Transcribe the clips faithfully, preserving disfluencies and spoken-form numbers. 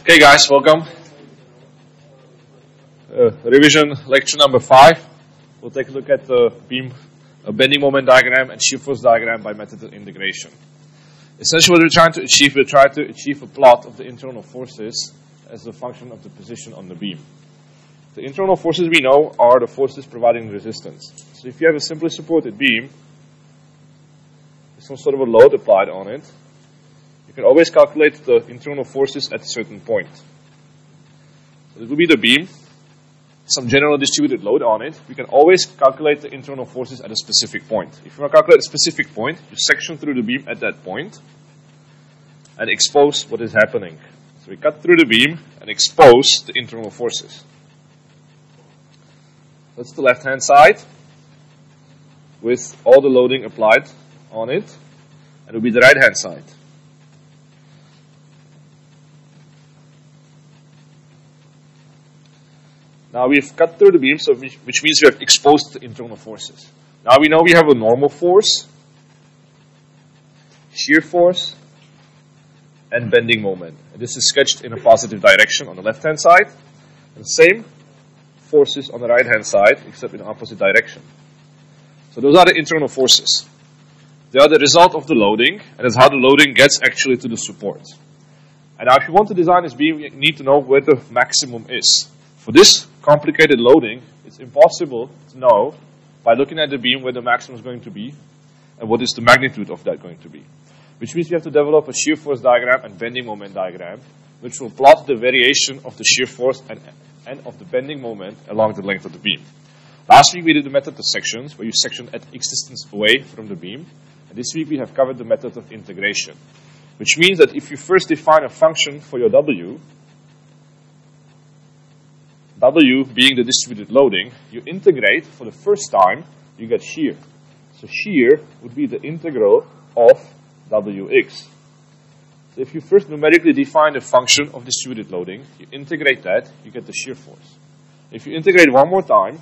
Okay guys, welcome. Uh, revision lecture number five. We'll take a look at the beam a bending moment diagram and shear force diagram by method of integration. Essentially what we're trying to achieve, we're trying to achieve a plot of the internal forces as a function of the position on the beam. The internal forces we know are the forces providing resistance. So if you have a simply supported beam, with some sort of a load applied on it, you can always calculate the internal forces at a certain point. So it will be the beam, some general distributed load on it. We can always calculate the internal forces at a specific point. If you want to calculate a specific point, you section through the beam at that point and expose what is happening. So we cut through the beam and expose the internal forces. That's the left-hand side with all the loading applied on it, and it will be the right-hand side. Now we've cut through the beam, so which, which means we have exposed the internal forces. Now we know we have a normal force, shear force, and bending moment. And this is sketched in a positive direction on the left-hand side, and the same forces on the right-hand side, except in the opposite direction. So those are the internal forces. They are the result of the loading, and that's how the loading gets actually to the support. And now if you want to design this beam, you need to know where the maximum is. For this complicated loading, it's impossible to know by looking at the beam where the maximum is going to be and what is the magnitude of that going to be. Which means we have to develop a shear force diagram and bending moment diagram, which will plot the variation of the shear force and, and of the bending moment along the length of the beam. Last week we did the method of sections, where you section at x distance away from the beam. And this week we have covered the method of integration, which means that if you first define a function for your W, W being the distributed loading, you integrate for the first time, you get shear. So shear would be the integral of Wx. So if you first numerically define a function of distributed loading, you integrate that, you get the shear force. If you integrate one more time,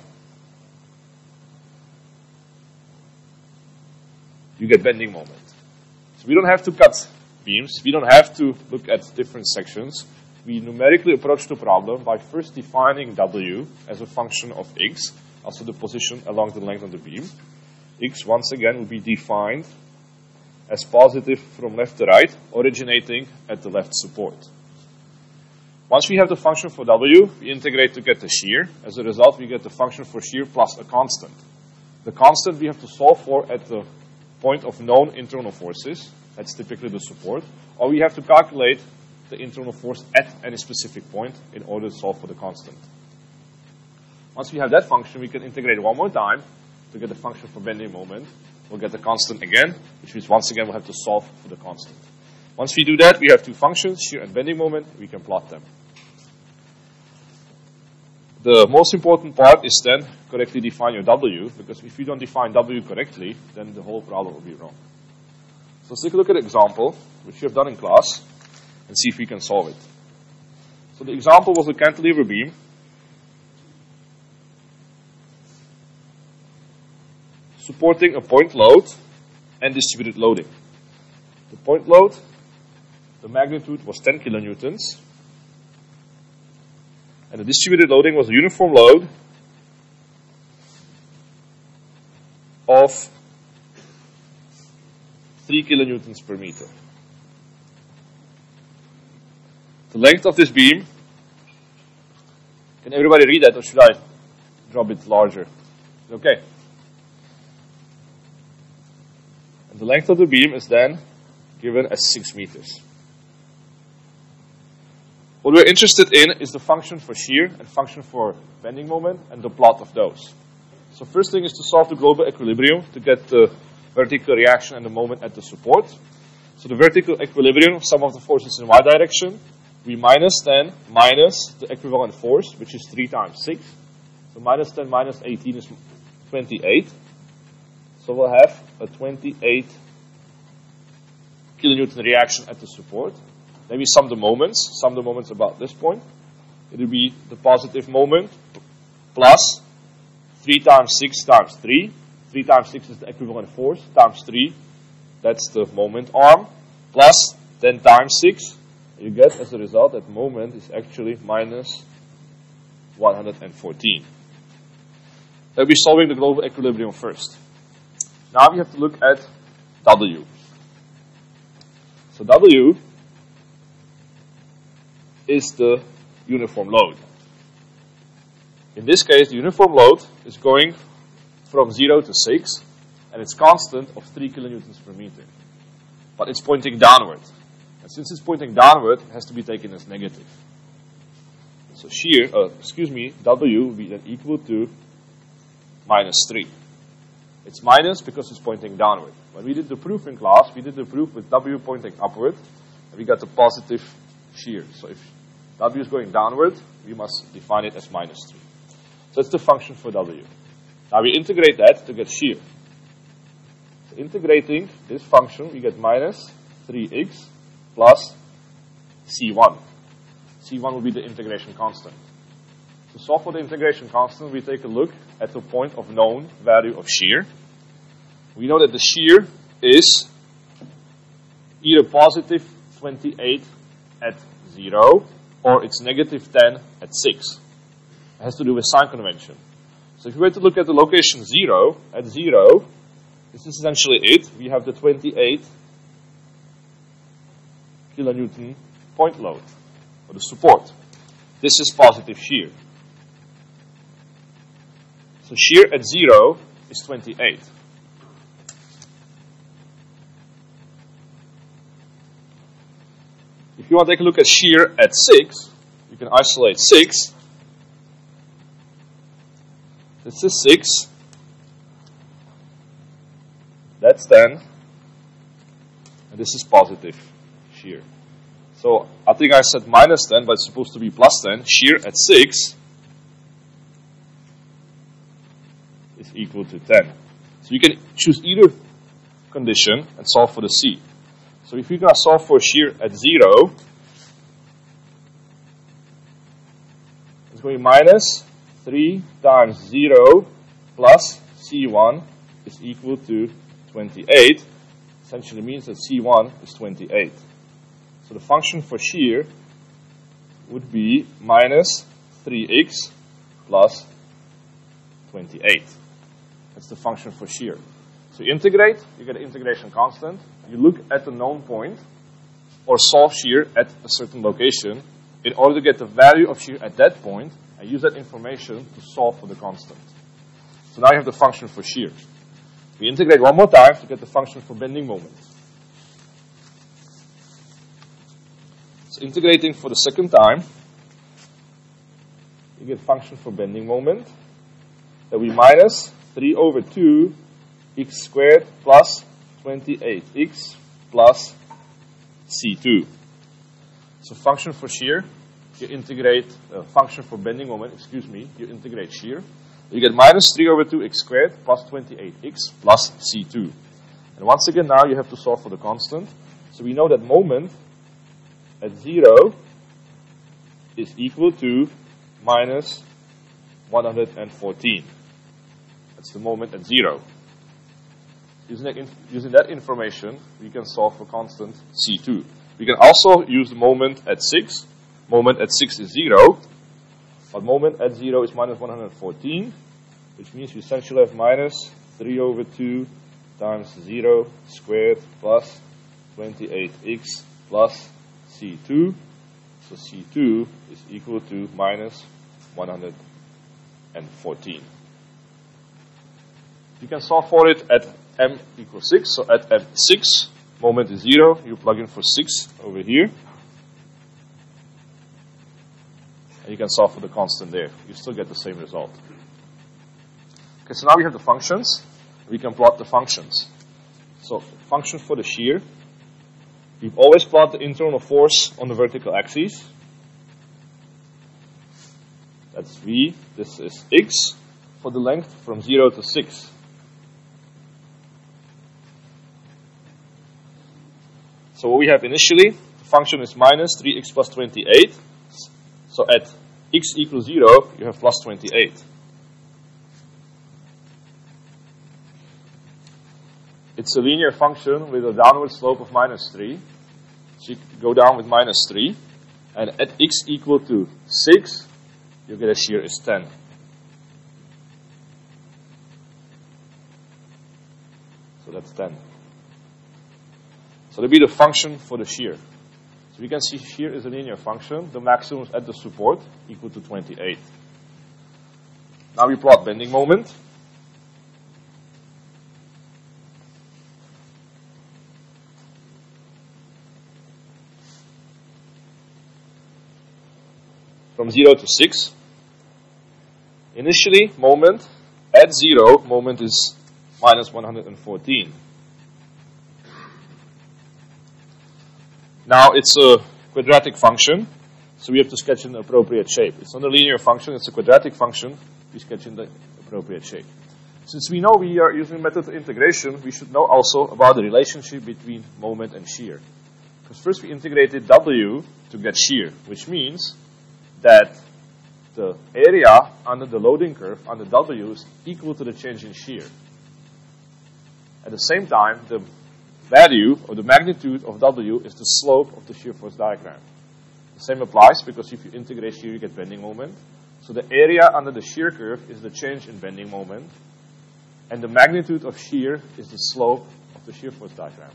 you get bending moment. So we don't have to cut beams, we don't have to look at different sections. We numerically approach the problem by first defining W as a function of x, also the position along the length of the beam. X, once again, will be defined as positive from left to right, originating at the left support. Once we have the function for W, we integrate to get the shear. As a result, we get the function for shear plus a constant. The constant we have to solve for at the point of known internal forces. That's typically the support. Or we have to calculate the internal force at any specific point in order to solve for the constant. Once we have that function, we can integrate one more time to get the function for bending moment. We'll get the constant again, which means once again we'll have to solve for the constant. Once we do that, we have two functions, shear and bending moment. We can plot them. The most important part is then correctly define your W, because if you don't define W correctly, then the whole problem will be wrong. So let's take a look at an example, which you have done in class, and see if we can solve it. So the example was a cantilever beam. Supporting a point load and distributed loading. The point load, the magnitude was ten kilonewtons. And the distributed loading was a uniform load of three kilonewtons per meter. The length of this beam, can everybody read that, or should I draw it larger? Okay. And the length of the beam is then given as six meters. What we're interested in is the function for shear and function for bending moment and the plot of those. So first thing is to solve the global equilibrium to get the vertical reaction and the moment at the support. So the vertical equilibrium, sum of the forces in y direction, we minus ten minus the equivalent force, which is three times six. So minus ten minus eighteen is twenty-eight. So we'll have a twenty-eight kilonewton reaction at the support. Then we sum the moments, sum the moments about this point. It will be the positive moment plus three times six times three. three times six is the equivalent force, times three, that's the moment arm, plus ten times six, You get as a result that moment is actually minus one hundred fourteen. We'll be solving the global equilibrium first. Now we have to look at W. So W is the uniform load. In this case, the uniform load is going from zero to six, and it's constant of three kilonewtons per meter. But it's pointing downward. And since it's pointing downward, it has to be taken as negative. So shear, uh, excuse me, W will be then equal to minus three. It's minus because it's pointing downward. When we did the proof in class, we did the proof with W pointing upward, and we got the positive shear. So if W is going downward, we must define it as minus three. So that's the function for W. Now we integrate that to get shear. So integrating this function, we get minus three x plus C one. C one will be the integration constant. To solve for the integration constant, we take a look at the point of known value of shear. We know that the shear is either positive twenty-eight at zero or it's negative ten at six. It has to do with sign convention. So if we were to look at the location zero, at zero, this is essentially it. We have the twenty-eight kilonewton point load, or the support. This is positive shear. So shear at zero is twenty-eight. If you want to take a look at shear at six, you can isolate six. This is six. That's ten. And this is positive shear. So I think I said minus ten, but it's supposed to be plus ten. Shear at six is equal to ten. So you can choose either condition and solve for the C. So if you're going to solve for shear at zero, it's going to be minus three times zero plus C one is equal to twenty-eight. Essentially means that C one is twenty-eight. So the function for shear would be minus three x plus twenty-eight. That's the function for shear. So you integrate, you get an integration constant. You look at the known point or solve shear at a certain location in order to get the value of shear at that point and use that information to solve for the constant. So now you have the function for shear. We integrate one more time to get the function for bending moment. So integrating for the second time, you get function for bending moment. That will be minus three over two x squared plus twenty-eight x plus C two. So function for shear, you integrate, uh, function for bending moment, excuse me, you integrate shear. You get minus three over two x squared plus twenty-eight x plus C two. And once again now you have to solve for the constant. So we know that moment at zero is equal to minus one hundred fourteen. That's the moment at zero. Using that, using that information, we can solve for constant C two. We can also use the moment at six. Moment at six is zero. But moment at zero is minus one hundred fourteen, which means we essentially have minus three over two times zero squared plus twenty-eight x plus C two. So C two is equal to minus one hundred fourteen. You can solve for it at m equals six. So at m six, moment is zero. You plug in for six over here. And you can solve for the constant there. You still get the same result. Okay, so now we have the functions. We can plot the functions. So function for the shear. We've always plot the internal force on the vertical axis. That's V. This is X for the length from zero to six. So what we have initially, the function is minus three x plus twenty-eight. So at x equals zero, you have plus twenty-eight. It's a linear function with a downward slope of minus three. So you go down with minus three, and at x equal to six, you get a shear is ten. So that's ten. So that'll be the function for the shear. So we can see shear is a linear function. The maximum at the support equal to twenty-eight. Now we plot bending moment. From zero to six. Initially, moment at zero, moment is minus one hundred fourteen. Now it's a quadratic function, so we have to sketch in the appropriate shape. It's not a linear function, it's a quadratic function. We sketch in the appropriate shape. Since we know we are using method of integration, we should know also about the relationship between moment and shear. Because first we integrated W to get shear, which means that the area under the loading curve, under W, is equal to the change in shear. At the same time, the value or the magnitude of W is the slope of the shear force diagram. The same applies because if you integrate shear, you get bending moment. So the area under the shear curve is the change in bending moment, and the magnitude of shear is the slope of the shear force diagram.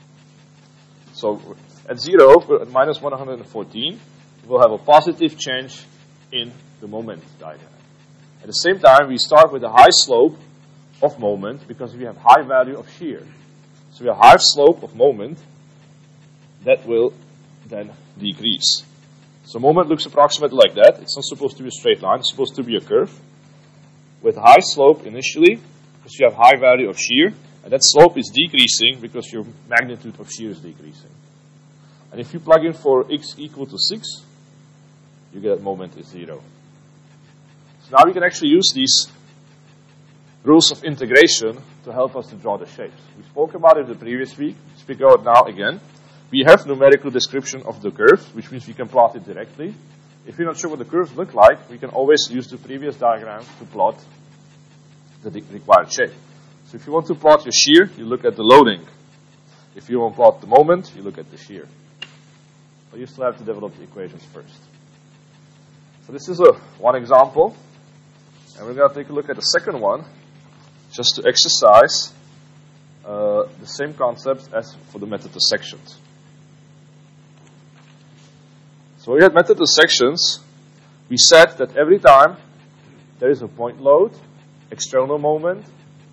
So at zero, at minus one hundred fourteen, we'll have a positive change in the moment diagram. At the same time, we start with a high slope of moment because we have high value of shear. So we have high slope of moment that will then decrease. So moment looks approximately like that. It's not supposed to be a straight line. It's supposed to be a curve with high slope initially because you have high value of shear, and that slope is decreasing because your magnitude of shear is decreasing. And if you plug in for x equal to six, you get that moment is zero. So now we can actually use these rules of integration to help us to draw the shapes. We spoke about it the previous week. Speak about it now again. We have numerical description of the curve, which means we can plot it directly. If you're not sure what the curves look like, we can always use the previous diagram to plot the required shape. So if you want to plot your shear, you look at the loading. If you want to plot the moment, you look at the shear. But you still have to develop the equations first. So this is a one example. And we're going to take a look at the second one, just to exercise uh, the same concepts as for the method of sections. So we had method of sections. We said that every time there is a point load, external moment,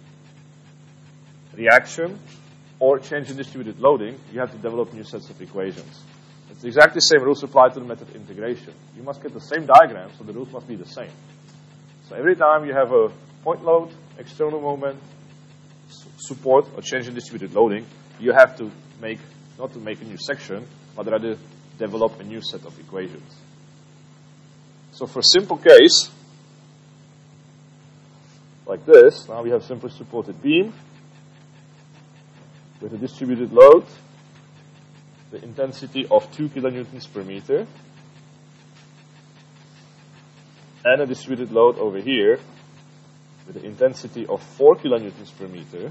reaction, or change in distributed loading, you have to develop new sets of equations. It's exactly the same rules apply to the method of integration. You must get the same diagram, so the rules must be the same. So every time you have a point load, external moment, support, or change in distributed loading, you have to make, not to make a new section, but rather develop a new set of equations. So for a simple case, like this, now we have simply supported beam with a distributed load, the intensity of two kilonewtons per meter, and a distributed load over here with the intensity of four kilonewtons per meter.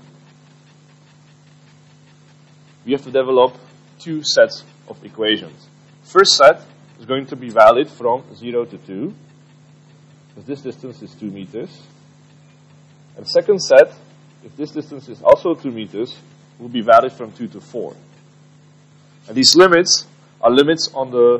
We have to develop two sets of equations. First set is going to be valid from zero to two, because this distance is two meters. And the second set, if this distance is also two meters, will be valid from two to four. And these limits are limits on the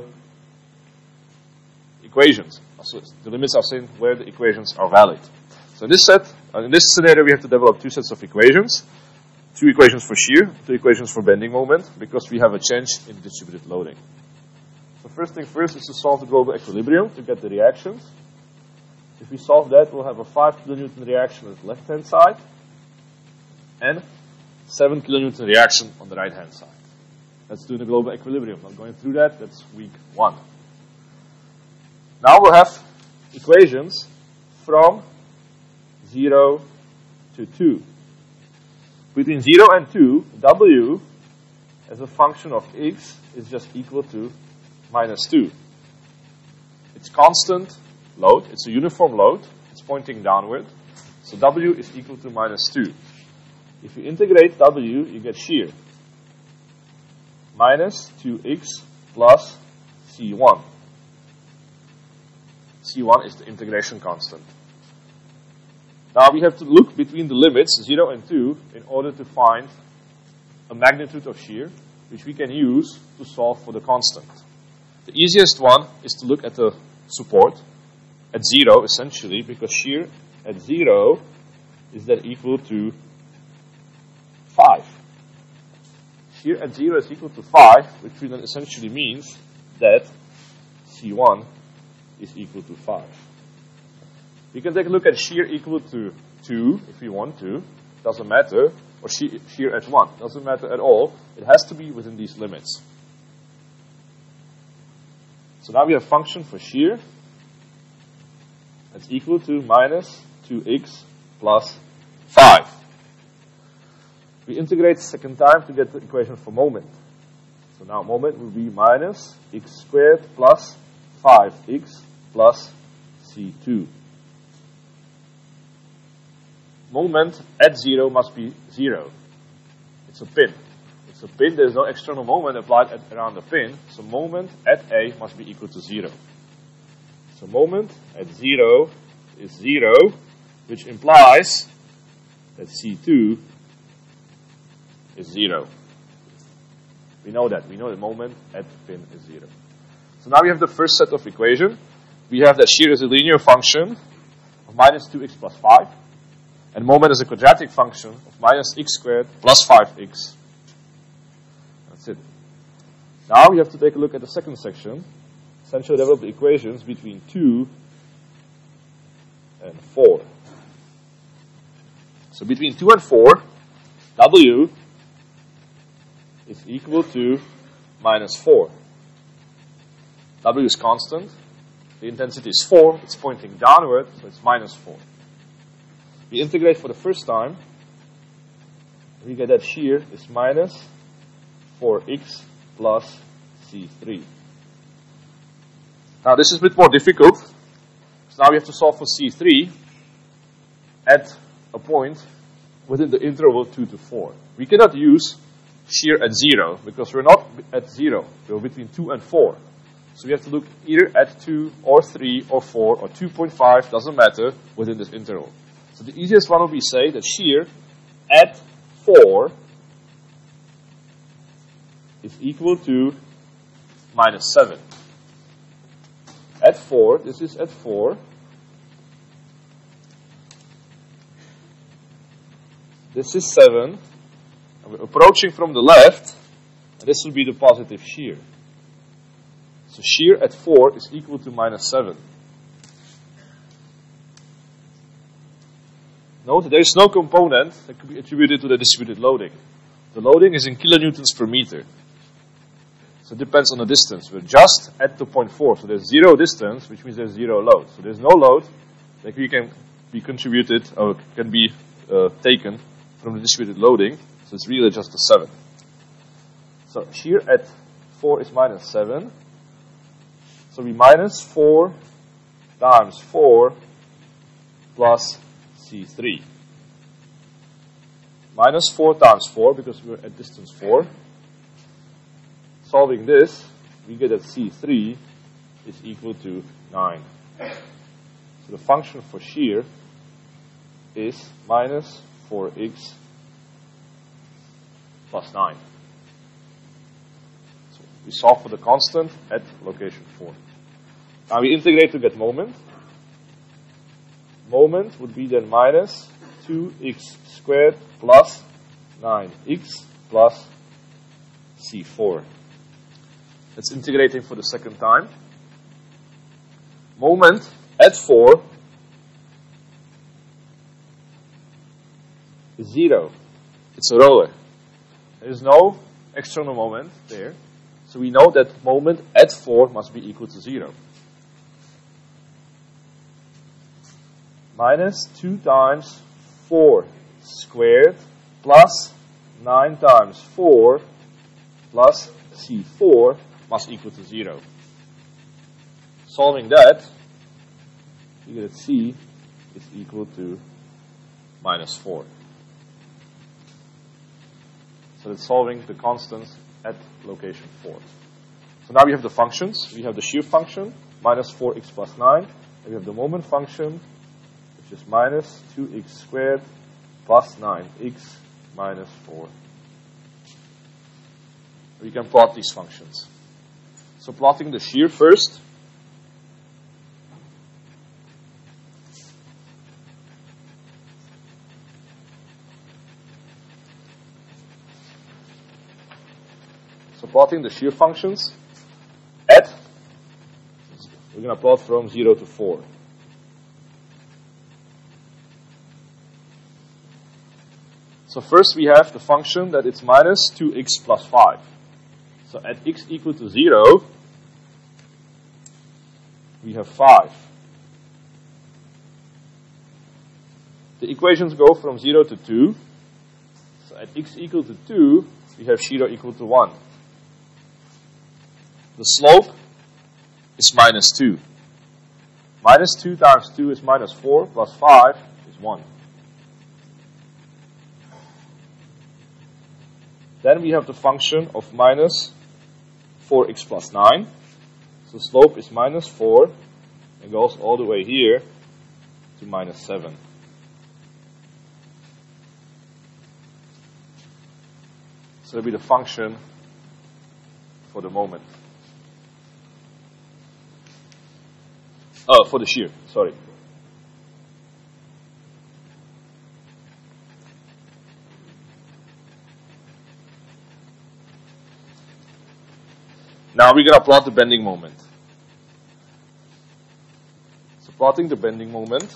equations. So the limits are saying where the equations are valid. So in this set, uh, in this scenario, we have to develop two sets of equations. Two equations for shear, two equations for bending moment, because we have a change in distributed loading. So first thing first is to solve the global equilibrium to get the reactions. If we solve that, we'll have a five kilonewton reaction on the left-hand side and seven kilonewton reaction on the right-hand side. Let's do the global equilibrium. I'm going through that. That's week one. Now we'll have equations from zero to two. Between zero and two, W as a function of x is just equal to minus two. It's constant load. It's a uniform load. It's pointing downward. So W is equal to minus two. If you integrate W, you get shear. minus two x plus c one. c one is the integration constant. Now we have to look between the limits zero and two in order to find a magnitude of shear, which we can use to solve for the constant. The easiest one is to look at the support at zero, essentially, because shear at zero is then equal to five. Shear at zero is equal to five, which then essentially means that C one is equal to five. We can take a look at shear equal to two if we want to, doesn't matter, or shear at one, doesn't matter at all. It has to be within these limits. So now we have function for shear that's equal to minus two x plus five. We integrate second time to get the equation for moment. So now moment will be minus x squared plus five x plus c two. Moment at zero must be zero. It's a pin. It's a pin. There's no external moment applied at, around the pin. So moment at A must be equal to zero. So moment at zero is zero, which implies that C two is zero. We know that. We know the moment at the pin is zero. So now we have the first set of equation. We have that shear is a linear function of minus two x plus five. And moment is a quadratic function of minus x squared plus five x. That's it. Now we have to take a look at the second section. Essentially develop the equations between two and four. So between two and four, W is equal to minus four. W is constant. The intensity is four. It's pointing downward, so it's minus four. We integrate for the first time. We get that shear is minus four x plus C three. Now this is a bit more difficult. So now we have to solve for C three at a point within the interval two to four. We cannot use shear at zero because we're not at zero. We're between two and four. So we have to look either at two or three or four or two point five, doesn't matter, within this interval. So the easiest one would be say that shear at four is equal to minus seven. At four, this is at four. This is seven. And we're approaching from the left, and this will be the positive shear. So shear at four is equal to minus seven. Note there is no component that could be attributed to the distributed loading. The loading is in kilonewtons per meter. So it depends on the distance. We're just at the point four. So there's zero distance, which means there's zero load. So there's no load that we can be contributed or can be uh, taken from the distributed loading. So it's really just a seven. So shear at four is minus seven. So we minus four times four plus C three. Minus four times four, because we're at distance four. Solving this, we get that C three is equal to nine. So the function for shear is minus four x plus nine. So we solve for the constant at location four. Now we integrate to get moment. Moment would be then minus two x squared plus nine x plus C four. That's integrating for the second time. Moment at four is zero. It's a roller. There is no external moment there. So we know that moment at four must be equal to zero. Minus two times four squared plus nine times four plus C four must equal to zero. Solving that, you get that C is equal to minus four. So that's solving the constants at location four. So now we have the functions. We have the shear function, minus four x plus nine. And we have the moment function, which is minus two x squared plus nine x minus four. We can plot these functions. So plotting the shear first. So plotting the shear functions at, we're going to plot from zero to four. So first we have the function that it's minus two x plus five. So at x equal to zero, we have five. The equations go from zero to two. So at x equal to two, we have zero equal to one. The slope is minus two. Minus two times two is minus four, plus five is one. Then we have the function of minus four x plus nine. So slope is minus four and goes all the way here to minus seven. So that'll be the function for the moment. Oh, for the shear, sorry. Now we're going to plot the bending moment. So plotting the bending moment.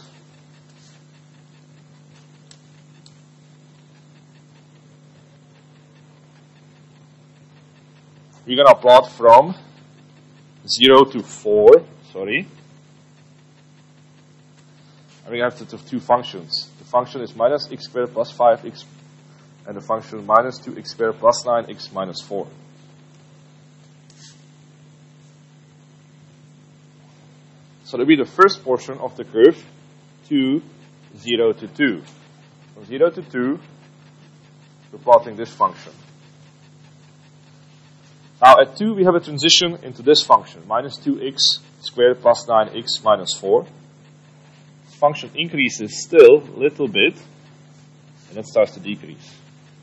We're going to plot from zero to four, sorry. And we have to have two functions. The function is minus x squared plus five x, and the function minus two x squared plus nine x minus four. So that will be the first portion of the curve to zero to two. From zero to two, we're plotting this function. Now at two, we have a transition into this function, minus two x squared plus nine x minus four. This function increases still a little bit, and it starts to decrease.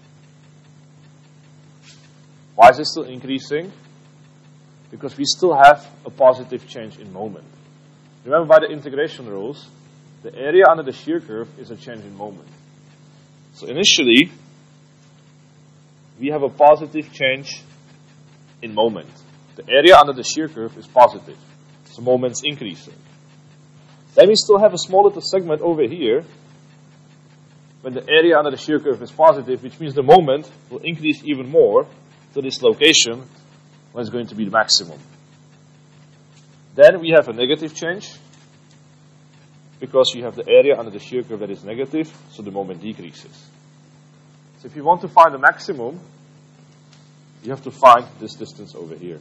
Why is it still increasing? Because we still have a positive change in moment. Remember, by the integration rules, the area under the shear curve is a change in moment. So initially, we have a positive change in moment. The area under the shear curve is positive, so moment's increasing. Then we still have a small little segment over here when the area under the shear curve is positive, which means the moment will increase even more to this location when it's going to be the maximum. Then we have a negative change because you have the area under the shear curve that is negative, so the moment decreases. So if you want to find the maximum, you have to find this distance over here.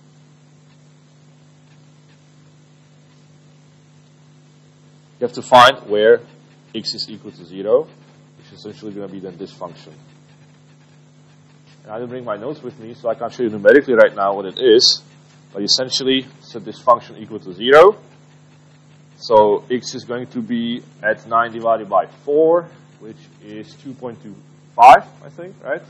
You have to find where x is equal to zero, which is essentially going to be then this function. And I didn't bring my notes with me, so I can't show you numerically right now what it is. But essentially, set this function equal to zero. So x is going to be at nine divided by four, which is two point two five, I think, right?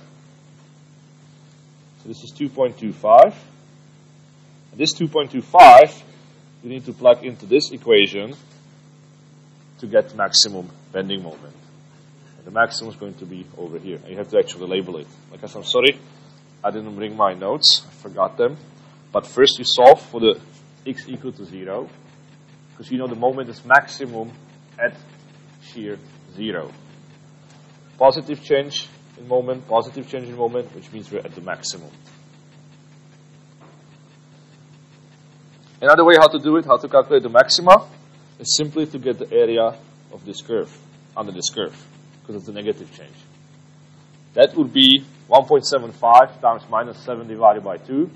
So this is two point two five. And this two point two five, you need to plug into this equation to get maximum bending moment. And the maximum is going to be over here. And you have to actually label it. Like I said, I'm sorry, I didn't bring my notes. I forgot them. But first you solve for the x equal to zero, because you know the moment is maximum at shear zero. Positive change in moment, positive change in moment, which means we're at the maximum. Another way how to do it, how to calculate the maxima, is simply to get the area of this curve, under this curve, because it's a negative change. That would be one point seven five times minus seven divided by two.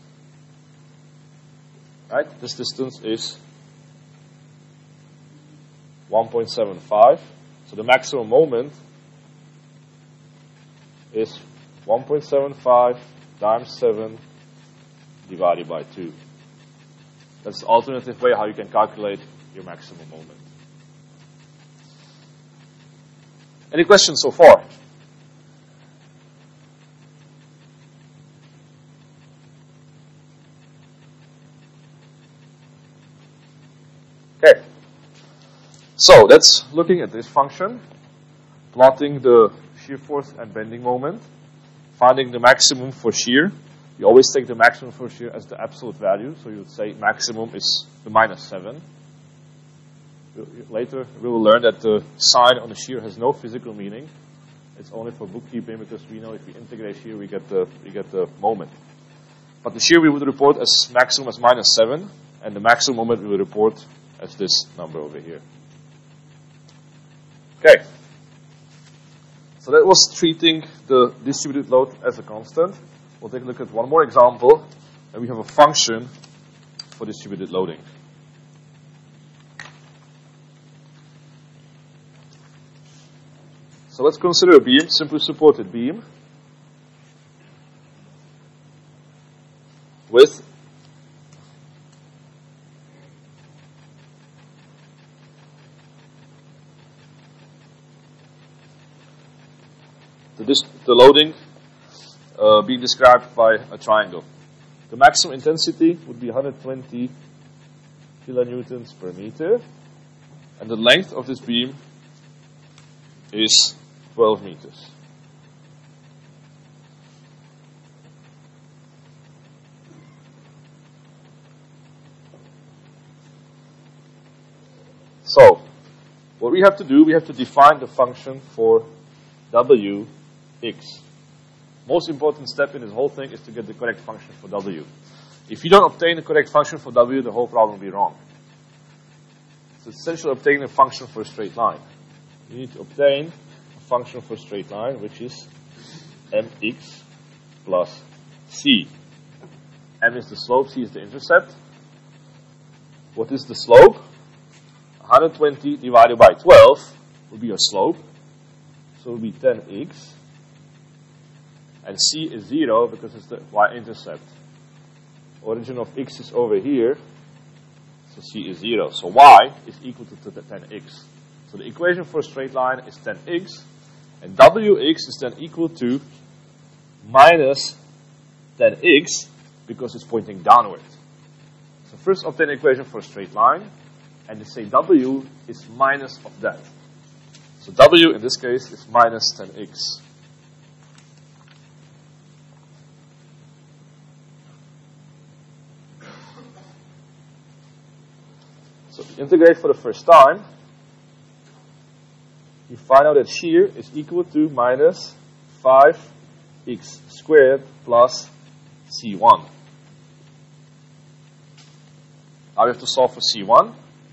Right? This distance is one point seven five. So the maximum moment is one point seven five times seven divided by two. That's the alternative way how you can calculate your maximum moment. Any questions so far? Okay. So that's looking at this function, plotting the shear force and bending moment, finding the maximum for shear. You always take the maximum for shear as the absolute value, so you would say maximum is the minus seven. Later, we will learn that the sign on the shear has no physical meaning. It's only for bookkeeping, because we know if we integrate shear, we get the we get the moment. But the shear we would report as maximum as minus seven, and the maximum moment we will report as this number over here. Okay. So that was treating the distributed load as a constant. We'll take a look at one more example, and we have a function for distributed loading. So let's consider a beam, simply supported beam, with the, dis the loading uh, being described by a triangle. The maximum intensity would be one hundred twenty kilonewtons per meter, and the length of this beam is twelve meters. So, what we have to do, we have to define the function for W x. Most important step in this whole thing is to get the correct function for W. If you don't obtain the correct function for W, the whole problem will be wrong. It's essential obtaining a function for a straight line. You need to obtain a function for a straight line, which is mx plus c. M is the slope, c is the intercept. What is the slope? one hundred twenty divided by twelve will be your slope. So it will be ten x. And c is zero because it's the y-intercept. Origin of x is over here. So c is zero. So y is equal to ten x. So the equation for a straight line is ten x. And wx is then equal to minus ten x because it's pointing downward. So first obtain the equation for a straight line. And they say w is minus of that. So w in this case is minus ten x. So if you integrate for the first time, you find out that shear is equal to minus five x squared plus c one. Now we have to solve for c one,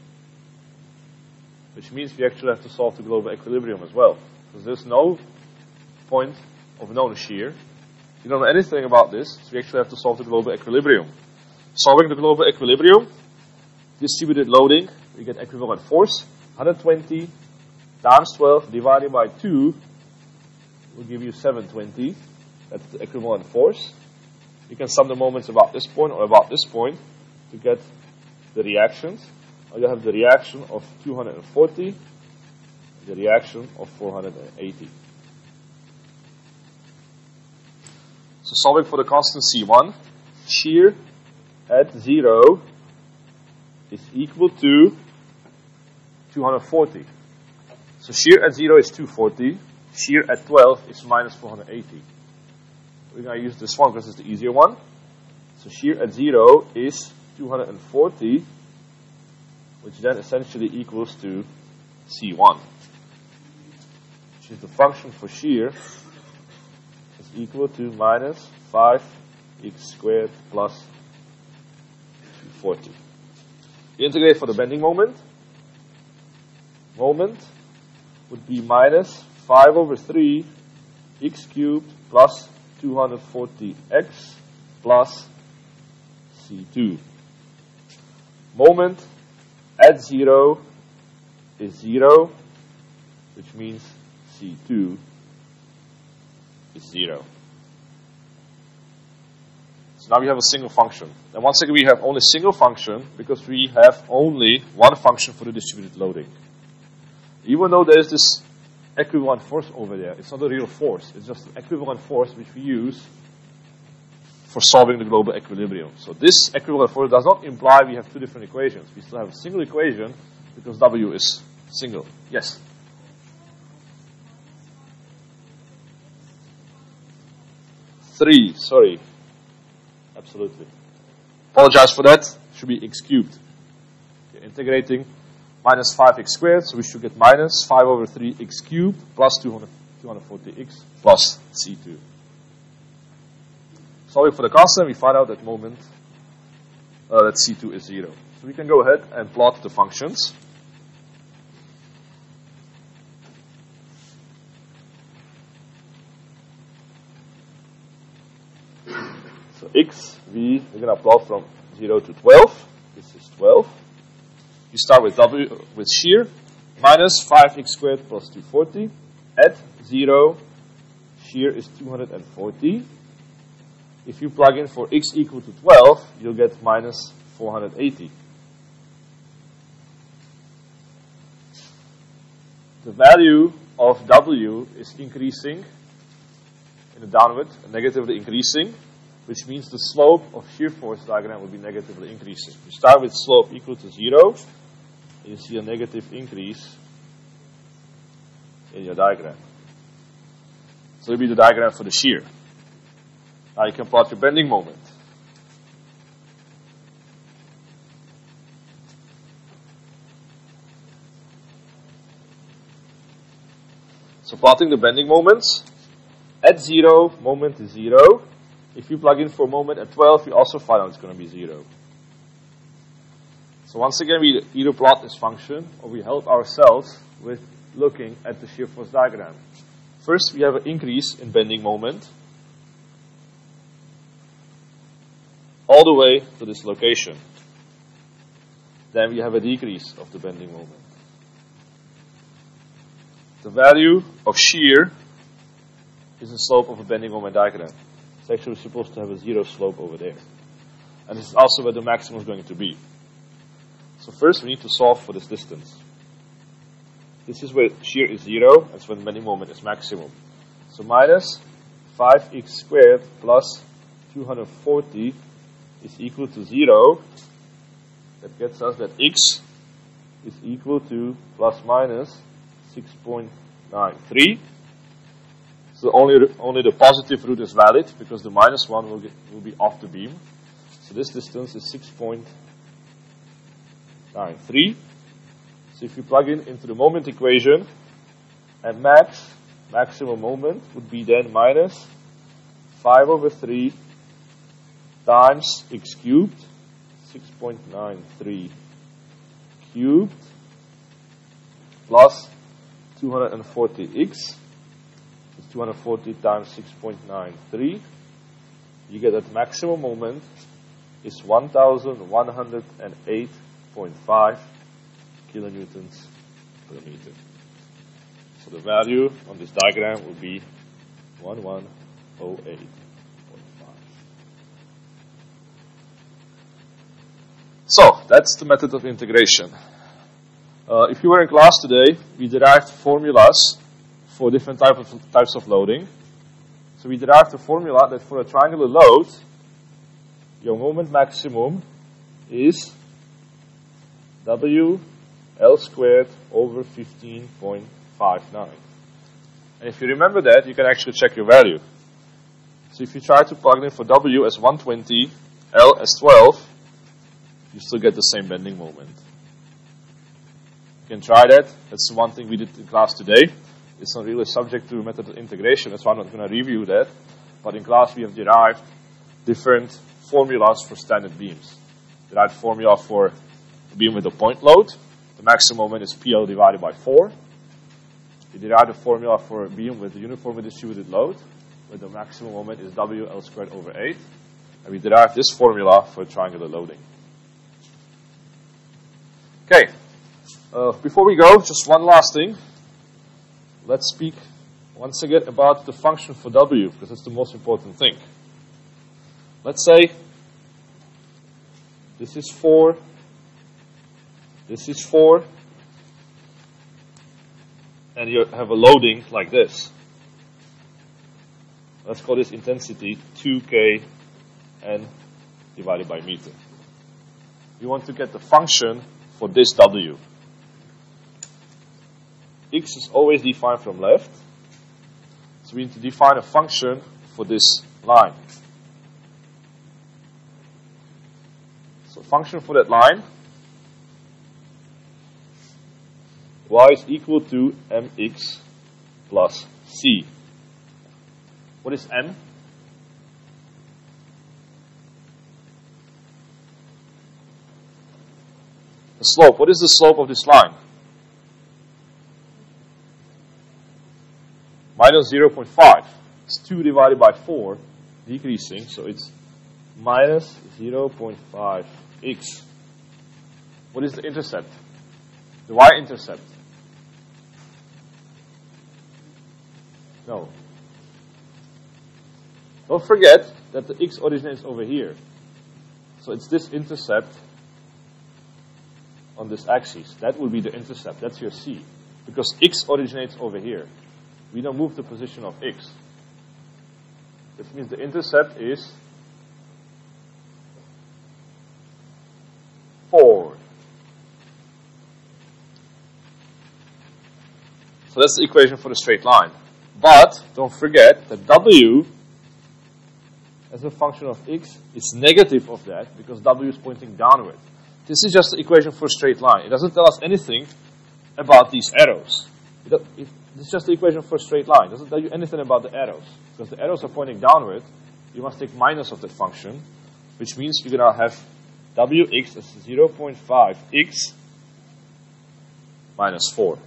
which means we actually have to solve the global equilibrium as well, because there's no point of known shear. You don't know anything about this, so we actually have to solve the global equilibrium. Solving the global equilibrium, distributed loading, we get equivalent force. one hundred twenty times twelve divided by two will give you seven hundred twenty. That's the equivalent force. You can sum the moments about this point or about this point to get the reactions. You have the reaction of two hundred forty, the reaction of four hundred eighty. So solving for the constant c one, shear at zero is equal to two hundred forty. So shear at zero is two hundred forty, shear at twelve is minus four hundred eighty. We're going to use this one because it's the easier one. So shear at zero is two hundred forty, which then essentially equals to c one, which is the function for shear is equal to minus five x squared plus two hundred forty. You integrate for the bending moment. Moment would be minus five over three x cubed plus two hundred forty x plus c two. Moment at zero is zero, which means c two is zero. So now we have a single function. And once again, we have only a single function because we have only one function for the distributed loading. Even though there is this equivalent force over there, it's not a real force. It's just an equivalent force which we use for solving the global equilibrium. So this equivalent force does not imply we have two different equations. We still have a single equation because W is single. Yes? Three, sorry. Absolutely. Apologize for that. Should be x cubed. Okay, integrating minus five x squared, so we should get minus five over three x cubed plus two hundred, two hundred forty x plus C two. Solving for the constant, we find out at moment uh, that C two is zero. So we can go ahead and plot the functions. So x, v, we're going to plot from zero to twelve. This is twelve. You start with W, with shear, minus five x squared plus two hundred forty. At zero, shear is two hundred forty. If you plug in for x equal to twelve, you'll get minus four hundred eighty. The value of W is increasing in the downward, negatively increasing, which means the slope of shear force diagram will be negatively increasing. You start with slope equal to zero, and you see a negative increase in your diagram. So it'll be the diagram for the shear. Now you can plot your bending moment. So plotting the bending moments. At zero, moment is zero. If you plug in for moment at twelve, you also find out it's going to be zero. So once again, we either plot this function or we help ourselves with looking at the shear force diagram. First, we have an increase in bending moment all the way to this location. Then we have a decrease of the bending moment. The value of shear is the slope of a bending moment diagram. It's actually supposed to have a zero slope over there. And this is also where the maximum is going to be. So first we need to solve for this distance. This is where shear is zero, that's when the bending moment is maximum. So minus five x squared plus two hundred forty is equal to zero. That gets us that x is equal to plus minus six point nine three. So only, only the positive root is valid because the minus one will, get, will be off the beam. So this distance is six point nine three. So if you plug in into the moment equation, and max, maximum moment would be then minus five over three times x cubed, six point nine three cubed, plus two hundred forty x. two hundred forty times six point nine three. You get that maximum moment is one thousand one hundred eight point five kilonewtons per meter. So the value on this diagram will be one thousand one hundred eight point five. So that's the method of integration. Uh, if you were in class today, we derived formulas for different type of, types of loading. So we derived a formula that for a triangular load, your moment maximum is W L squared over fifteen point five nine. And if you remember that, you can actually check your value. So if you try to plug in for W as one hundred twenty, L as twelve, you still get the same bending moment. You can try that. That's the one thing we did in class today. It's not really subject to method of integration, that's why I'm not going to review that. But in class we have derived different formulas for standard beams. Derived formula for a beam with a point load. The maximum moment is P L divided by four. We derived a formula for a beam with a uniformly distributed load, where the maximum moment is W L squared over eight. And we derived this formula for triangular loading. Okay, uh, before we go, just one last thing. Let's speak once again about the function for W, because it's the most important thing. let's say this is four, this is four, and you have a loading like this. Let's call this intensity two K N divided by meter. You want to get the function for this W. X is always defined from left, so we need to define a function for this line. So function for that line, y is equal to mx plus c. What is m? The slope. What is the slope of this line? Minus zero point five. It's two divided by four, decreasing, so it's minus zero point five x. What is the intercept? The y-intercept. No. Don't forget that the x originates over here. So it's this intercept on this axis. That will be the intercept. That's your c. Because x originates over here. We don't move the position of x. This means the intercept is four. So that's the equation for the straight line. But don't forget that w as a function of x is negative of that because w is pointing downward. This is just the equation for a straight line. It doesn't tell us anything about these arrows. It, it, it's just the equation for a straight line. It doesn't tell you anything about the arrows. Because the arrows are pointing downward, you must take minus of that function, which means you're going to have wx as zero point five x minus four.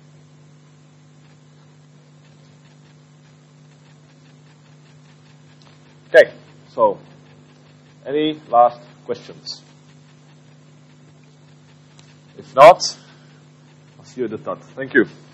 Okay, so any last questions? If not, I'll see you at the top. Thank you.